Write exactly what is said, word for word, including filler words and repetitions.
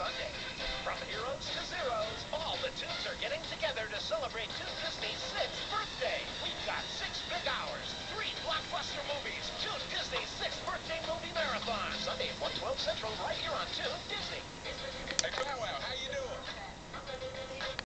Sunday. From heroes to zeros, all the Toons are getting together to celebrate Toon Disney's sixth birthday. We've got six big hours, three blockbuster movies, Toon Disney's sixth birthday movie marathon. Sunday at one twelve Central, right